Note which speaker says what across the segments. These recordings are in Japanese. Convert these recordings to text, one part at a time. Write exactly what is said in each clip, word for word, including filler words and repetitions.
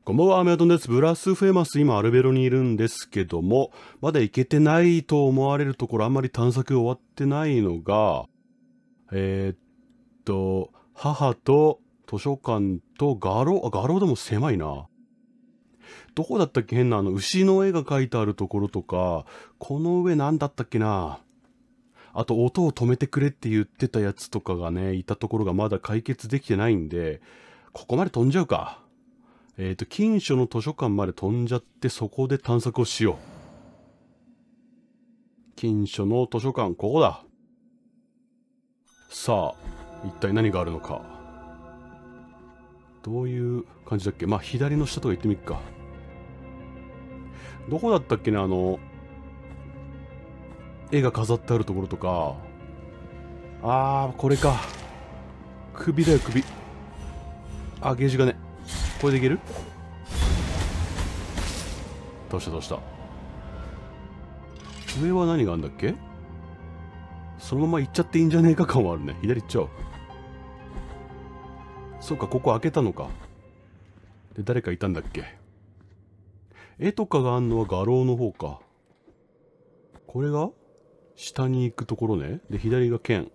Speaker 1: こんばんは、アメアドンです。ブラスフェマス、今アルベロにいるんですけども、まだ行けてないと思われるところ、あんまり探索終わってないのが、えー、っと、母と図書館と画廊、あ、画廊でも狭いな。どこだったっけ、変なあの、牛の絵が描いてあるところとか、この上なんだったっけな。あと、音を止めてくれって言ってたやつとかがね、いたところがまだ解決できてないんで、ここまで飛んじゃうか。えっと、近所の図書館まで飛んじゃって、そこで探索をしよう。近所の図書館、ここだ。さあ、一体何があるのか。どういう感じだっけ。まあ、左の下とか行ってみっか。どこだったっけね、あの、絵が飾ってあるところとか。あー、これか。首だよ、首。あ、ゲージがね。これでいける？倒した倒した。上は何があるんだっけ？そのまま行っちゃっていいんじゃねえか感はあるね。左行っちゃおう。そうか、ここ開けたのか。で、誰かいたんだっけ？絵とかがあんのは画廊の方か。これが下に行くところね。で、左が剣。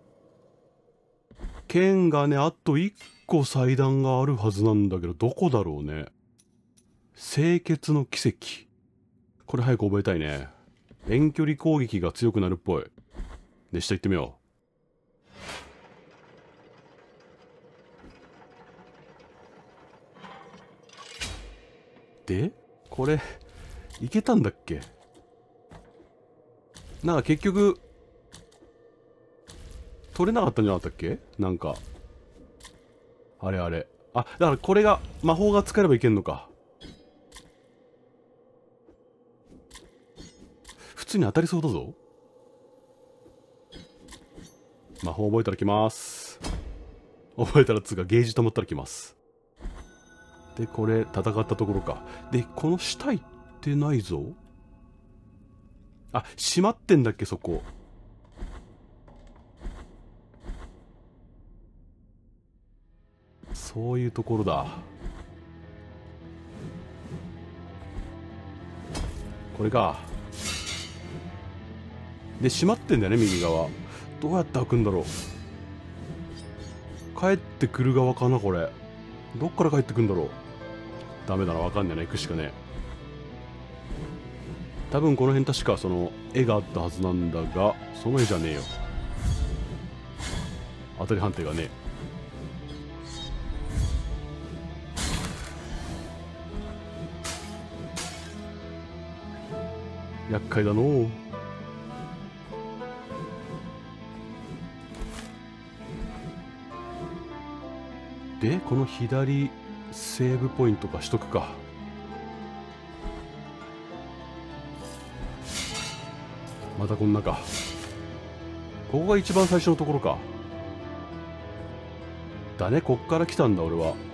Speaker 1: 剣がね、あと一個祭壇があるはずなんだけど、どこだろうね。清潔の奇跡。これ早く覚えたいね。遠距離攻撃が強くなるっぽい。で、下行ってみよう。で、これ、いけたんだっけ？なんか結局、取れなかったんじゃなかったっけ？なんか。あれあれ。あ、だからこれが、魔法が使えればいけんのか。普通に当たりそうだぞ。魔法覚えたら来ます。覚えたらつうかゲージ溜まったら来ます。で、これ戦ったところか。で、この下行ってないぞ。あ、閉まってんだっけ、そこ。そういうところだ。これか。で、閉まってんだよね、右側。どうやって開くんだろう。帰ってくる側かな、これ。どっから帰ってくんだろう。ダメだな、わかんねえな、行くしかねえ。多分この辺確かその絵があったはずなんだが、その絵じゃねえよ。当たり判定がねえ。厄介だのう。で、この左セーブポイントかしとくか。またこんなか。ここが一番最初のところか。だね、こっから来たんだ俺は。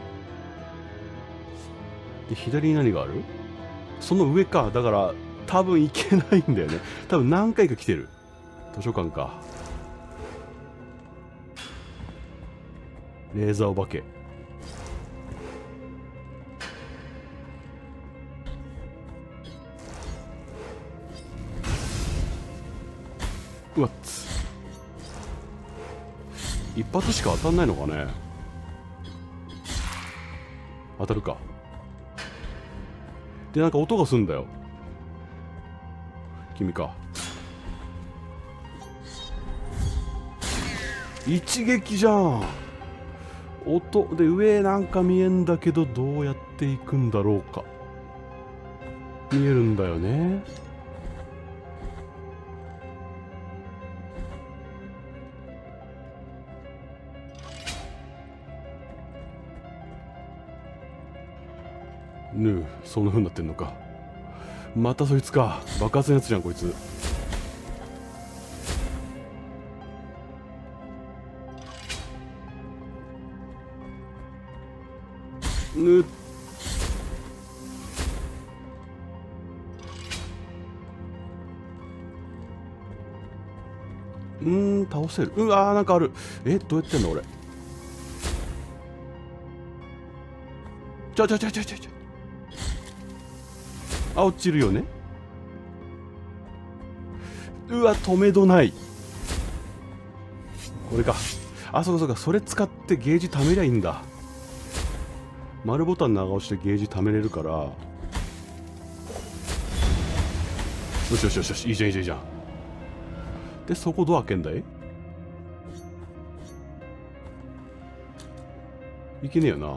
Speaker 1: で、左に何がある？その上か。だから多分行けないんだよね。多分何回か来てる。図書館か。レーザーお化け。うわっつ。一発しか当たんないのかね。当たるか。で、なんか音がすんだよ。君か。一撃じゃん。音で上なんか見えんだけど、どうやっていくんだろうか。見えるんだよね。ぬう、そんな風になってんのか。またそいつか。爆発のやつじゃんこいつ。ぬうーん、倒せる。うわー、なんかある。え、どうやってんの俺。ちょちょちょちょちょちょ。 あ、落ちるよね。うわ、止めどない。これか。あ、そうかそうか、それ使ってゲージ貯めりゃいいんだ。丸ボタン長押してゲージ貯めれるから。よしよしよしよし、いいじゃんいいじゃんいいじゃん。で、そこドア開けんだい。いけねえよな。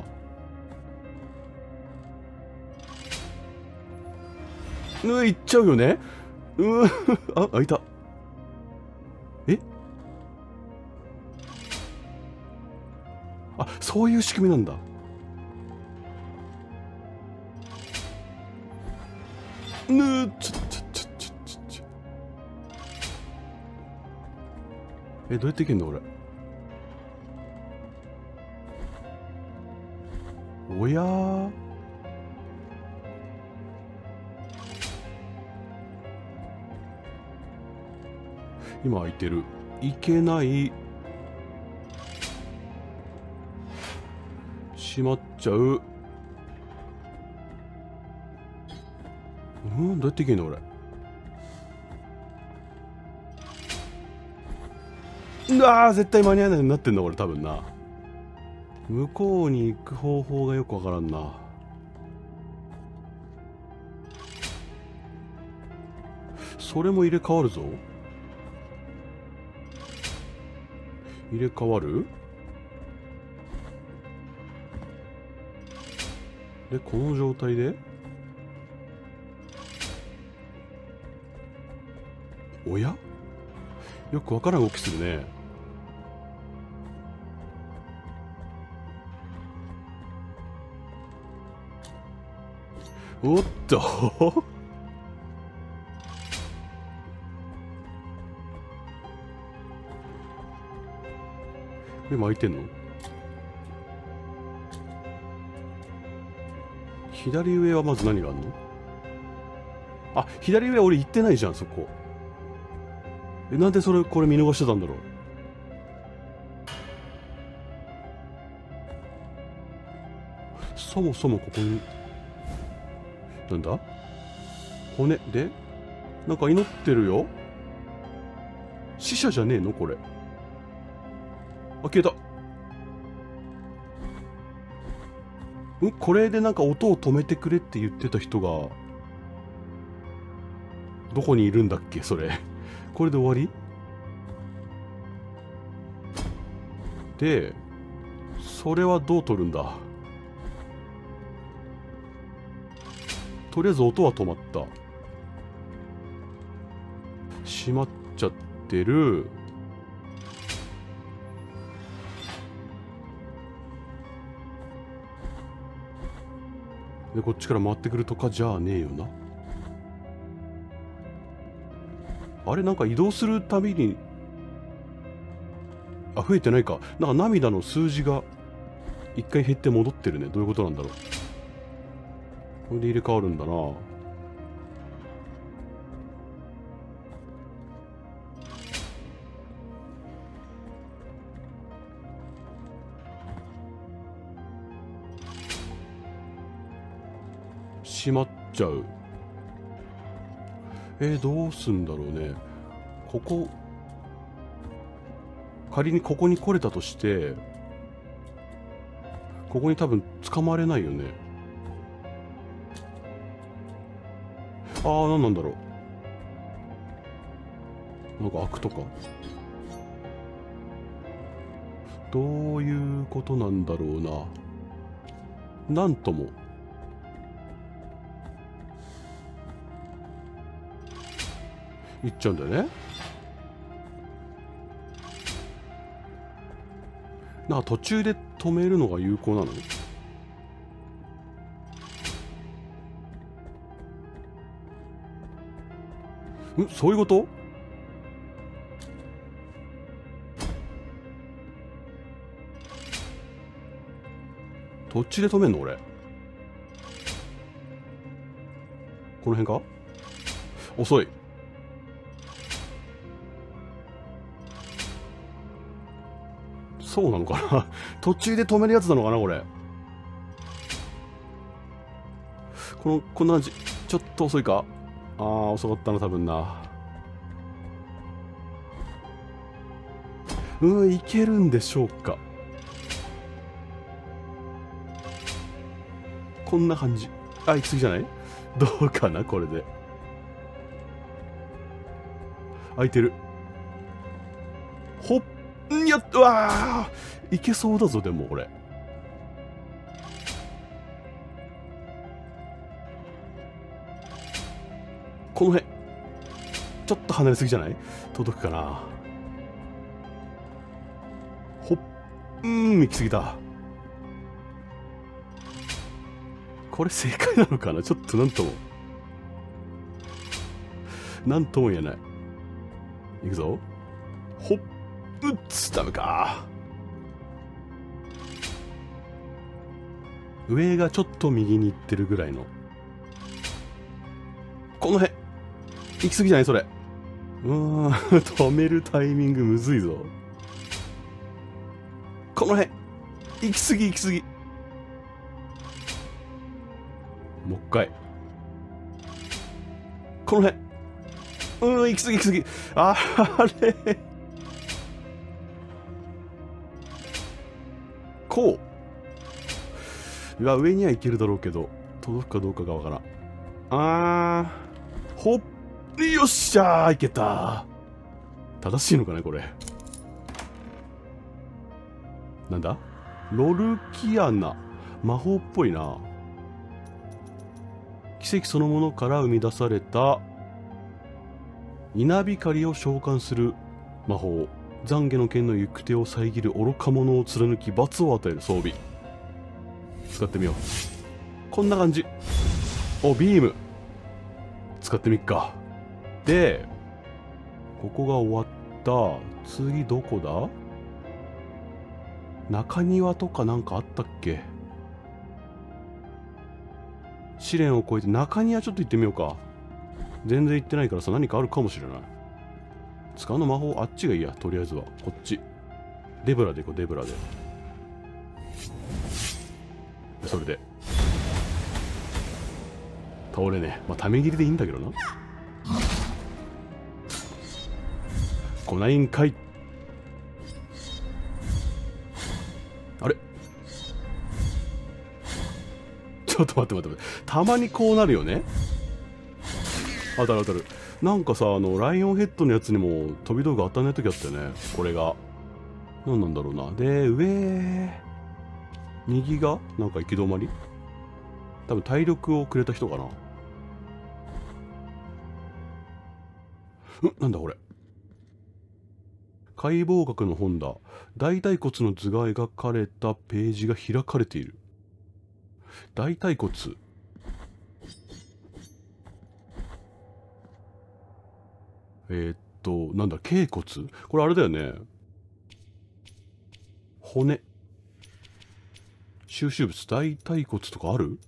Speaker 1: うわ、行っちゃうよね。うわあ、開いた。え、あ、そういう仕組みなんだ。ぬー、ちょちょちょちょちょちょ。え、どうやっていけんの俺。おやー、今開いてる。いけない。閉まっちゃう。うん、どうやっていけんの俺。うわー、絶対間に合わないようになってんだ俺多分な。向こうに行く方法がよくわからんな。それも入れ替わるぞ。入れ替わる。で、この状態でおや、よくわからん動きするね。おっと今開いてんの。左上はまず何があるの。あ、左上俺行ってないじゃんそこ。え、なんでそれこれ見逃してたんだろう。そもそもここになんだ骨でなんか祈ってるよ。死者じゃねえのこれ。あ、消えた。ん、これでなんか音を止めてくれって言ってた人がどこにいるんだっけそれ。これで終わりで、それはどう取るんだ。とりあえず音は止まった。閉まっちゃってる。で、こっちから回ってくるとかじゃあねえよな。あれ、なんか移動するたびに、あ、増えてないか。なんか涙の数字が一回減って戻ってるね。どういうことなんだろう。これで入れ替わるんだな。閉まっちゃう。えー、どうすんだろうね。ここ仮にここに来れたとして、ここに多分捕まれないよね。ああ、何なんだろう。なんか開くとか。どういうことなんだろうな。なんとも。言っちゃうんだよね。なんか途中で止めるのが有効なの？ん、そういうこと？どっちで止めんの俺。この辺か？遅い。そうなのかな途中で止めるやつなのかなこれ。このこんな感じ。ちちょっと遅いか。あー、遅かったな、多分な。うん、いけるんでしょうか。こんな感じ。あ、行き過ぎじゃない？どうかな、これで。空いてる。ほっ、んやっ、うわー、いけそうだぞ、でも、これ。この辺。ちょっと離れすぎじゃない？届くかな。ほっ、うーん、行き過ぎた。これ正解なのかな？ちょっとなんとも。なんとも言えない。いくぞ。ほっ、うっつ、ダメか。上がちょっと右に行ってるぐらいの。この辺。行き過ぎじゃないそれ。うーん、止めるタイミングむずいぞ。この辺。行き過ぎ行き過ぎ。もう一回。この辺。うーん、行き過ぎ行き過ぎ。あれ。こう。いや、上には行けるだろうけど、届くかどうかがわからん。あー。ほっ。よっしゃー、いけた。正しいのかね、これ。なんだ？ロルキアナ。魔法っぽいな。奇跡そのものから生み出された稲光を召喚する魔法。懺悔の剣の行く手を遮る愚か者を貫き罰を与える装備。使ってみよう。こんな感じ。お、ビーム使ってみっか。で、ここが終わった。次どこだ？中庭とかなんかあったっけ？試練を越えて中庭ちょっと行ってみようか。全然行ってないからさ、何かあるかもしれない。使うの魔法、あっちがいいや。とりあえずはこっち。デブラで行こう、デブラで。それで倒れねえ。まあため切りでいいんだけどな。来ないんかい。あれ、ちょっと待って待って待って。たまにこうなるよね。当たる当たる。なんかさ、あのライオンヘッドのやつにも飛び道具当たんない時あったよね。これが何なんだろうな。で、上右がなんか行き止まり。多分体力をくれた人かな。ん、なんだこれ。解剖学の本だ。大腿骨の図が描かれたページが開かれている。大腿骨。えー、っとなんだ、脛骨。これあれだよね。骨。収集物。大腿骨とかある？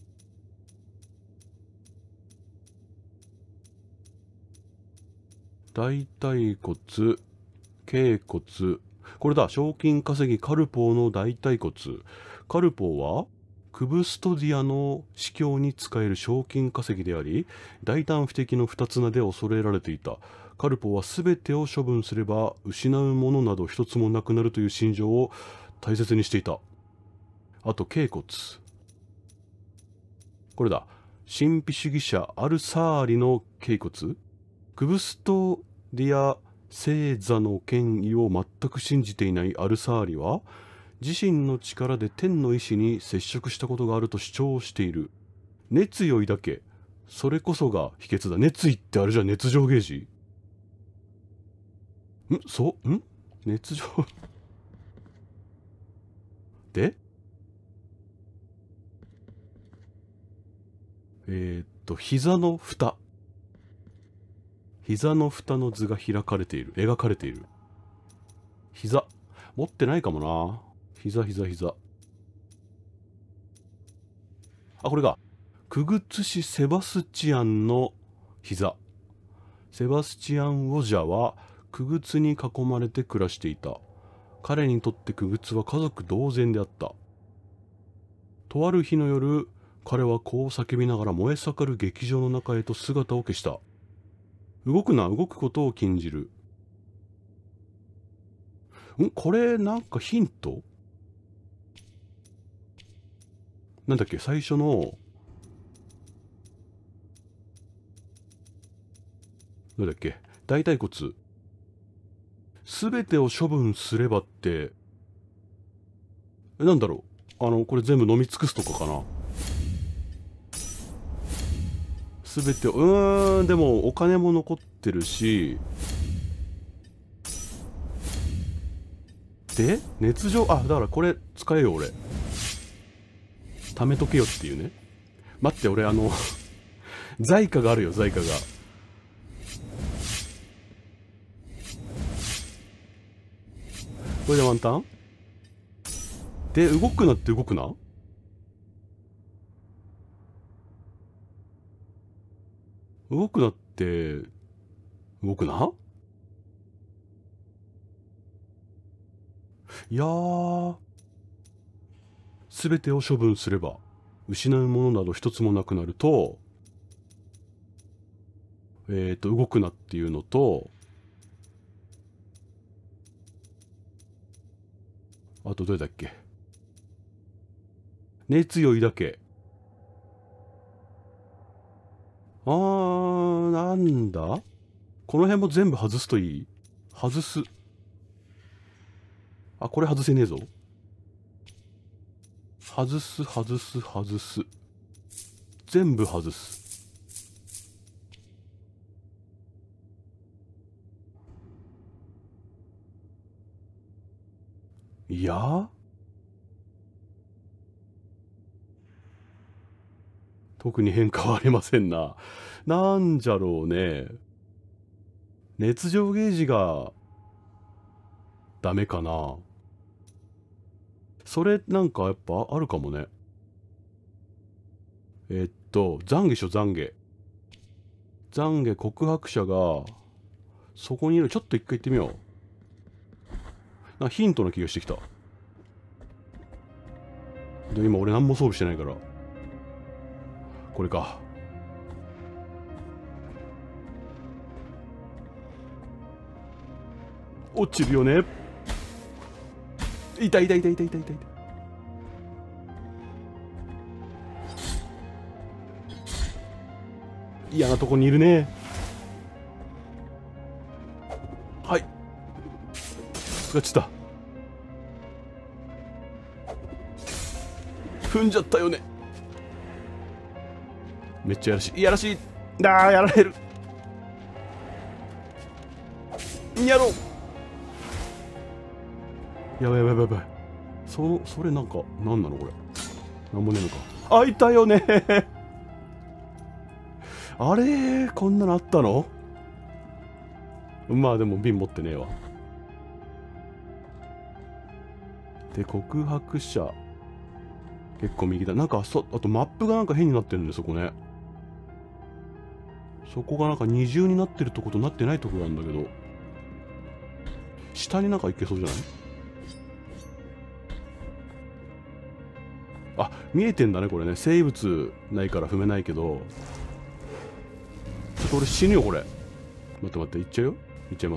Speaker 1: 大腿骨、脛骨。これだ。賞金稼ぎカルポーの大腿骨。カルポーはクブストディアの司教に仕える賞金稼ぎであり、大胆不敵の二つ名で恐れられていた。カルポーは全てを処分すれば失うものなど一つもなくなるという信条を大切にしていた。あと脛骨。これだ。神秘主義者アルサーリの脛骨。クブストディア星座の権威を全く信じていないアルサーリは、自身の力で天の意志に接触したことがあると主張している。熱意を抱け。それこそが秘訣だ。熱意ってあれじゃ熱情ゲージ？んそう、ん熱情で、えー、っと、膝の蓋。膝の蓋の図が開かれている。描かれている。膝。持ってないかもな。膝、膝、膝。あ、これが。クグツ氏セバスチアンの膝。セバスチアン・ウォジャは、クグツに囲まれて暮らしていた。彼にとってクグツは家族同然であった。とある日の夜、 彼はこう叫びながら燃え盛る劇場の中へと姿を消した。動くな、動くことを禁じる。んこれなんかヒントなんだっけ最初の、なんだっけ大腿骨。すべてを処分すればって、なんだろうあの、これ全部飲み尽くすとかかな。すべてを、うーん、でもお金も残ってるし、で、熱情、あ、だからこれ使えよ俺。貯めとけよっていうね。待って、俺あの、財貨があるよ、財貨が。これでワンタンで、動くなって動くな動くなって、動くないやー、すべてを処分すれば、失うものなど一つもなくなると、えっと、動くなっていうのと、あとどれだっけ熱意を抱け。あー、なんだこの辺も全部外すといい外す。あ、これ外せねえぞ。外す、外す、外す。全部外す。いや特に変化はありませんな。なんじゃろうね。熱情ゲージがダメかな。それなんかやっぱあるかもね。えっと、懺悔しょ、懺悔。懺悔告白者が、そこにいる。ちょっと一回行ってみよう。なんかヒントな気がしてきた。で、今俺何も装備してないから。これか。落ちるよね。痛い痛い痛い痛い痛い痛い。嫌なとこにいるね。はい。使っちゃった。踏んじゃったよね。めっちゃやらしい。いやらしい。あーやられる。やろう。やばいやばいやばい。そそれなんかなんなのこれ。なんもねえのか。あいたよねあれこんなのあったの。まあでも瓶持ってねえわ。で告白者結構右だ。なんかそあとマップがなんか変になってるんで、そこね。そこがなんか二重になってるとことなってないとこがあるんだけど、下になんか行けそうじゃない。あ、見えてんだねこれね。生物ないから踏めないけど、ちょっと俺死ぬよこれ。待って待って、行っちゃうよ。行っちゃいます。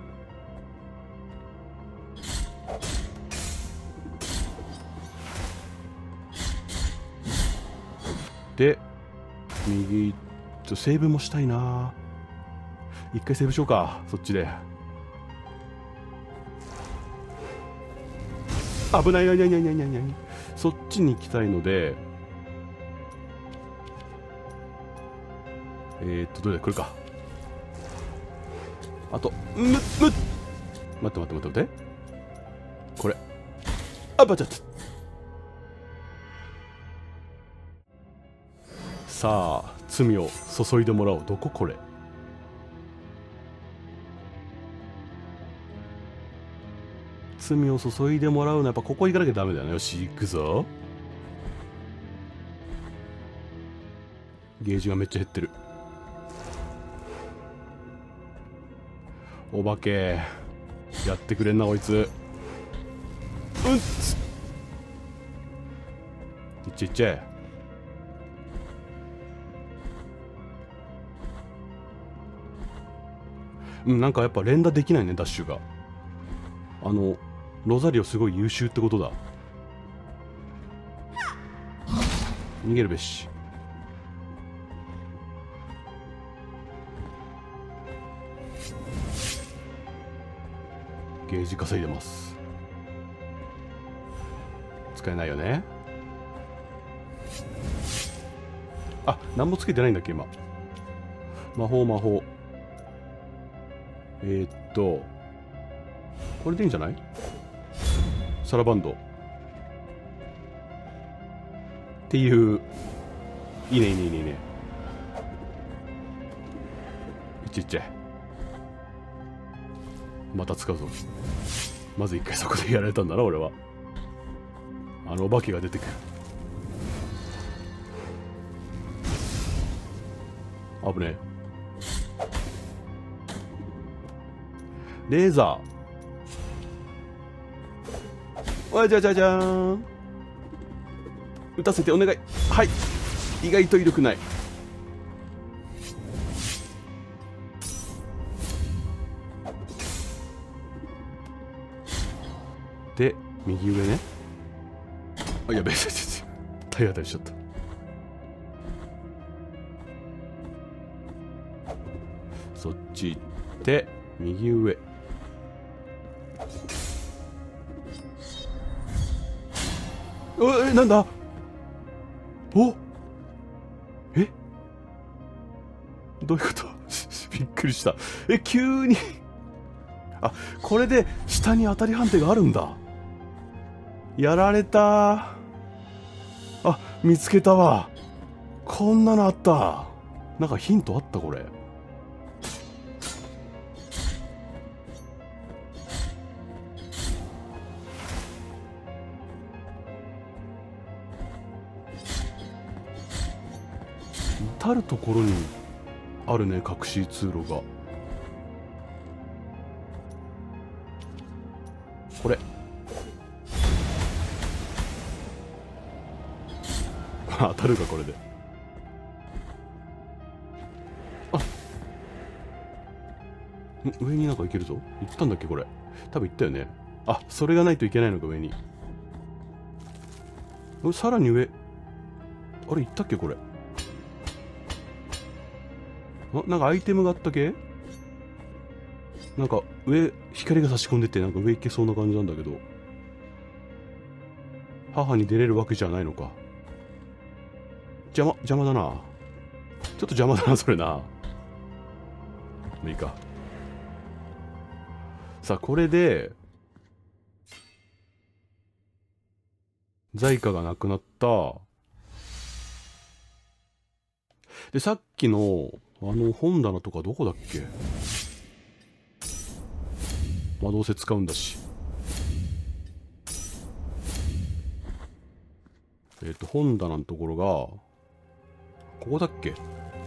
Speaker 1: で右ちょセーブもしたいな。一回セーブしようか、そっちで。危ないないないないないないない。そっちに行きたいので、えー、っとどれだこれか。あとむむ待って待って待って待ってこれ。あばちゃった。さあ罪を注いでもらおう。どここれ。罪を注いでもらうのはやっぱここ行かなきゃダメだよね。よし行くぞ。ゲージがめっちゃ減ってる。お化けやってくれんなこいつ。うんっついっちゃいっちゃえ。 うん、なんかやっぱ連打できないね、ダッシュが。あのロザリオすごい優秀ってことだ。逃げるべし。ゲージ稼いでます。使えないよね。あ、何もつけてないんだっけ今。魔法魔法。えー、っとこれでいいんじゃない？サラバンドっていう。いいねいいねいいねいいね。いっちいっちゃい。また使うぞ。まず一回そこでやられたんだな俺は。あのお化けが出てくる。危ねえ。レーザー。わじゃじゃじゃーん。撃たせてお願い。はい。意外と威力ない。で右上ね。あ、やべえ、体当たりしちゃった。そっち行って右上。おえ、なんだ。おえどういうことびっくりした。え、急にあ、これで下に当たり判定があるんだ。やられた。あ、見つけたわ。こんなのあった。なんかヒントあった。これ至る所にあるね、隠し通路が。これ当たるかこれで。あ、上になんか行けるぞ。行ったんだっけこれ。多分行ったよね。あ、それがないといけないのか上に。さらに上。あれ行ったっけこれ。あ、なんかアイテムがあったっけ。なんか上光が差し込んでて、なんか上行けそうな感じなんだけど、母に出れるわけじゃないのか。邪魔邪魔だな。ちょっと邪魔だなそれな。もういいか。さあこれで在価がなくなった。でさっきのあの本棚とかどこだっけ。まあどうせ使うんだし。えっと本棚のところがここだっけ。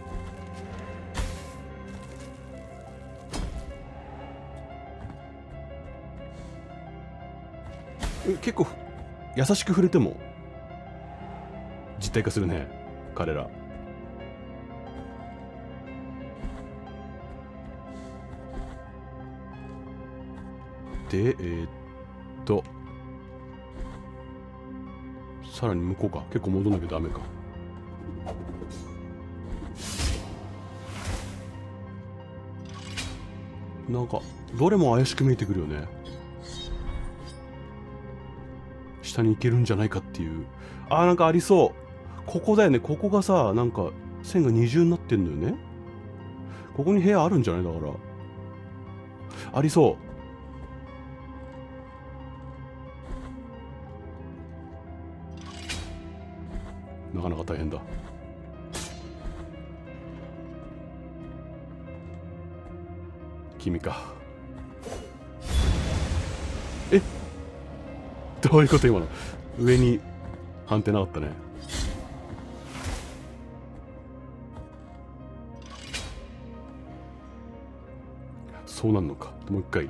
Speaker 1: 結構優しく触れても実体化するね彼ら。でえー、っとさらに向こうか。結構戻んなきゃダメか。なんかどれも怪しく見えてくるよね。下に行けるんじゃないかっていう。あーなんかありそう。ここだよね。ここがさ、なんか線が二重になってんのよね。ここに部屋あるんじゃない。だからありそう。なかなか大変だ。君か。え、どういうこと今の。上に判定なかったね。そうなんのか。もう一回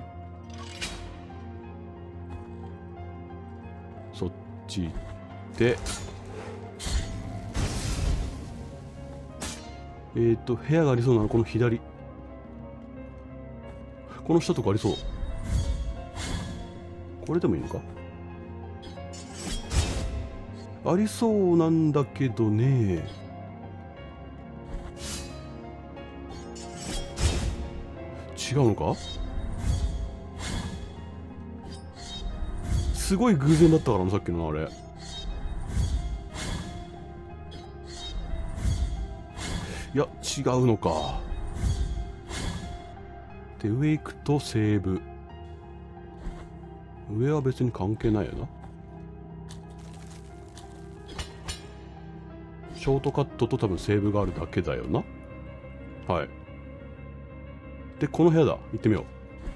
Speaker 1: そっち行ってえっと部屋がありそうなのこの左。 この下とかありそう。これでもいいのか。ありそうなんだけどね。違うのか。すごい偶然だったからな、さっきのあれ。いや違うのか。で上行くとセーブ。上は別に関係ないよな。ショートカットと多分セーブがあるだけだよな。はい。でこの部屋だ、行ってみよ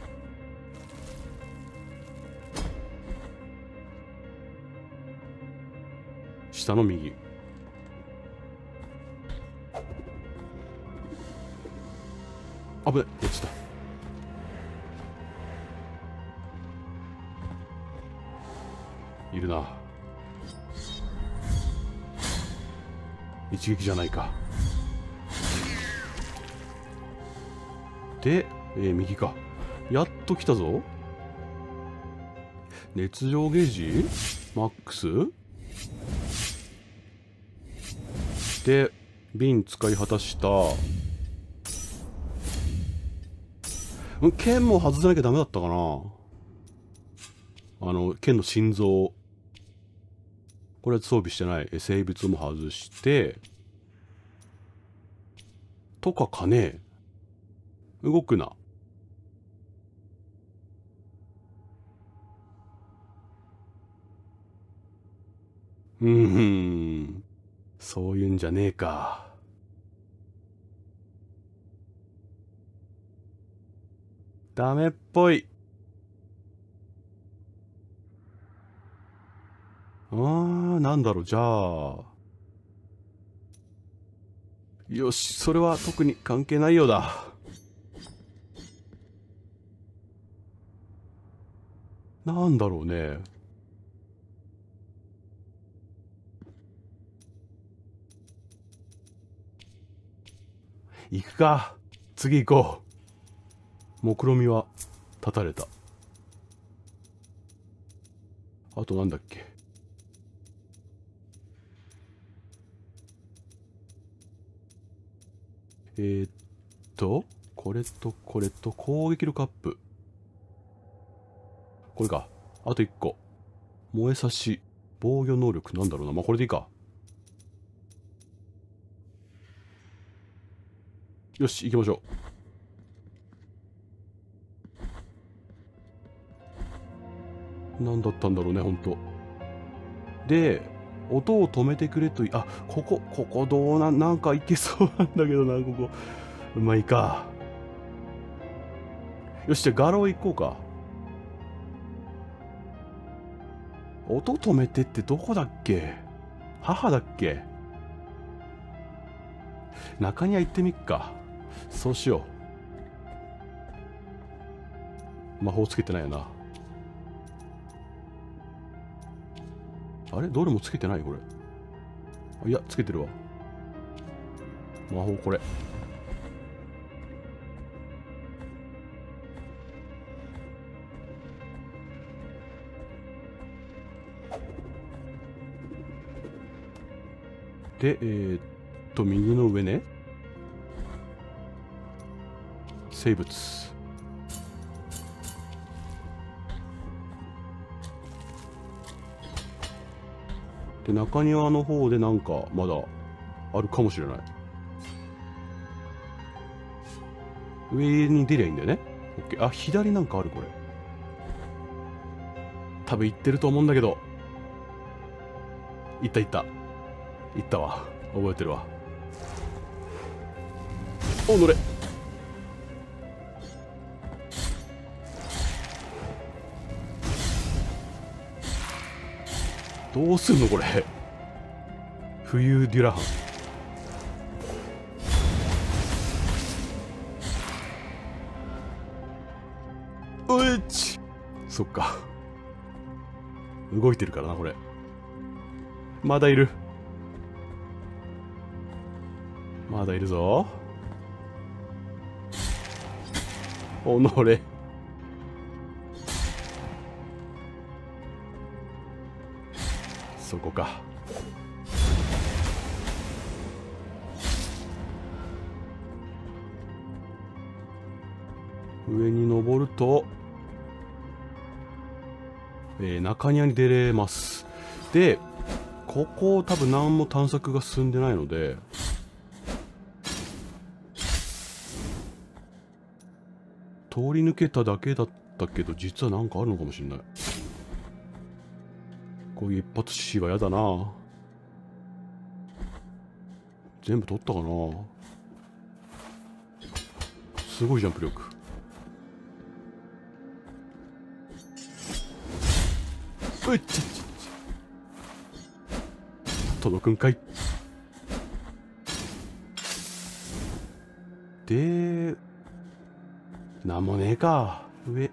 Speaker 1: う。下の右。あぶね、落ちた。いるな。一撃じゃないか。で、えー、右か。やっと来たぞ。熱情ゲージマックスで瓶使い果たした。うん剣も外さなきゃダメだったかな。あの剣の心臓、これは装備してない。生物も外してとかかね。動くな。うーん、そういうんじゃねえか。ダメっぽい。あー、なんだろう、じゃあ。よし、それは特に関係ないようだ。なんだろうね。行くか。次行こう。目論見みは立たれた。あとなんだっけ。えー、っとこれとこれと攻撃のカップ。これか。あといっこ。燃えさし防御能力なんだろうな。まあこれでいいか。よし行きましょう。何だったんだろうね、ほんと。で音を止めてくれとい、あ、ここここどうなん、なんかいけそうなんだけどな、ここ。まあいいか。よし、じゃあ画廊行こうか。音止めてってどこだっけ。母だっけ。中庭行ってみっか。そうしよう。魔法つけてないよな。あれどれもつけてないこれ。あ、いやつけてるわ。魔法これ。でえー、っと右の上ね。生物で、中庭の方でなんかまだあるかもしれない。上に出りゃいいんだよね。オッケー。あ、左なんかあるこれ。多分行ってると思うんだけど。行った行った行ったわ。覚えてるわ。お乗れ。どうすんのこれ。冬デュラハン。うっち。そっか。動いてるからなこれ。まだいる。まだいるぞ。おのれ。 そこか。上に登ると、えー、中庭に出れます。で、ここ多分何も探索が進んでないので、通り抜けただけだったけど、実は何かあるのかもしれない。こういう一発死はやだな。全部取ったかな。すごいジャンプ力。うっちゃっちゃっちゃ。届くんかい。で、なんもねえか。上。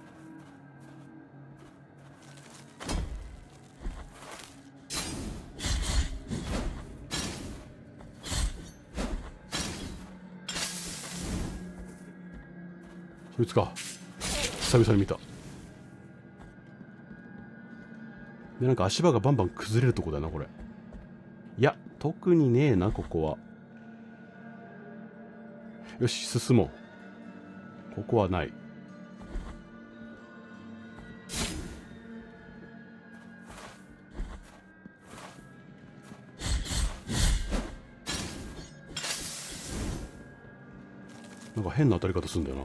Speaker 1: そいつか。久々に見た。で、なんか足場がバンバン崩れるとこだな、これ。いや、特にねえな、ここは。よし、進もう。ここはない。なんか変な当たり方するんだよな。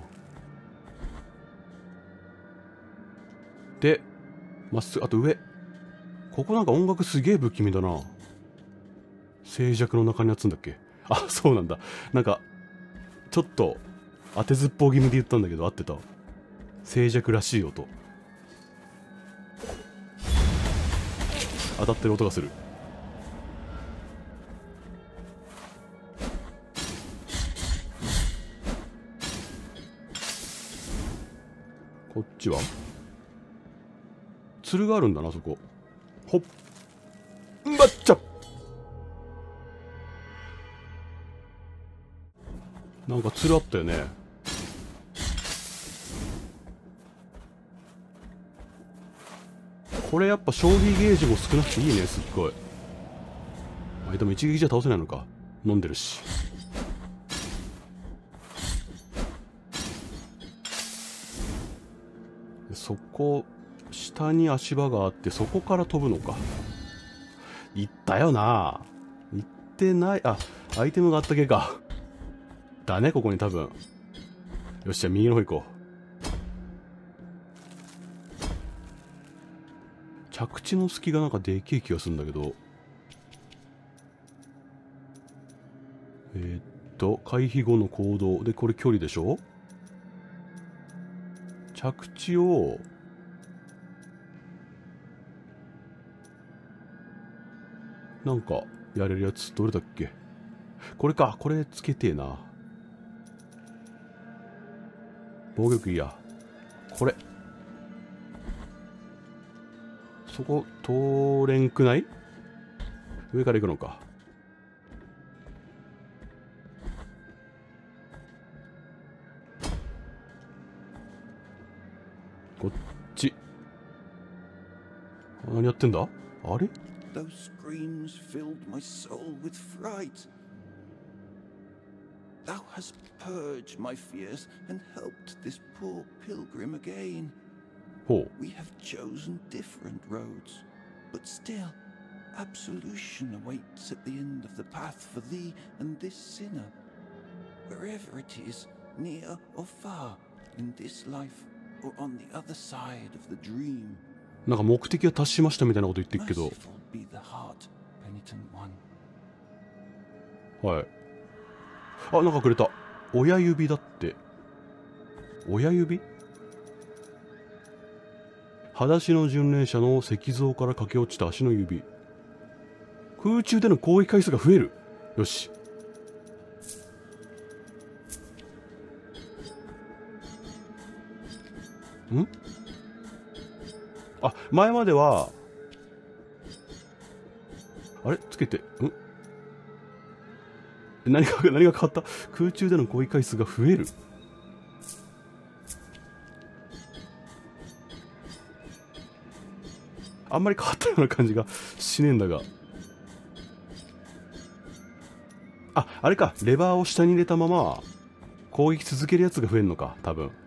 Speaker 1: で、まっすぐ、あと上。ここなんか音楽すげえ不気味だな。静寂の中にやつんだっけ。あ、そうなんだ。なんか、ちょっと、当てずっぽう気味で言ったんだけど、合ってた。静寂らしい音。当たってる音がする。こっちは鶴があるんだな、そこ。ほっ。んばっちゃ。なんか鶴あったよね。これやっぱ消費ゲージも少なくていいね、すっごい。あ、でも一撃じゃ倒せないのか。飲んでるし。そこ、下に足場があって、そこから飛ぶのか。行ったよな。行ってない。あ、アイテムがあったけか。だね、ここに多分。よっしゃ、右の方行こう。着地の隙がなんかでけえ気がするんだけど。えー、っと、回避後の行動。で、これ距離でしょ。着地を、なんか、やれるやつ、どれだっけ。これか、これつけてえな。防御力いいや。これ。そこ、通れんくない？上から行くのか。こっち。何やってんだ？あれ？
Speaker 2: Those screams filled my soul with fright. Thou hast purged my fears and helped this poor pilgrim again.
Speaker 1: ほう。
Speaker 2: We have chosen different roads, but still, absolution awaits at the end of the path for thee and this sinner. Wherever it is, near or far, in this life or on the other side of the dream.
Speaker 1: なんか目的は達しましたみたいなこと言ってるけど。
Speaker 2: Merciful be the heart, penitent one.
Speaker 1: はい。あ、なんかくれた。親指だって。親指？裸足の巡礼者の石像から駆け落ちた足の指。空中での攻撃回数が増える。よし。ん？あ、前までは、あれつけて、ん？何が、何が変わった？空中での攻撃回数が増える。 あんまり変わったような感じがしねえんだが。あ、あれか。レバーを下に入れたまま、攻撃続けるやつが増えるのか、多分。